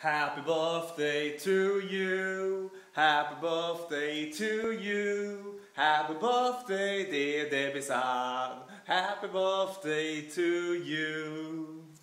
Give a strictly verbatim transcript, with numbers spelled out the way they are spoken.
Happy birthday to you. Happy birthday to you. Happy birthday dear Debbie-san. Happy birthday to you.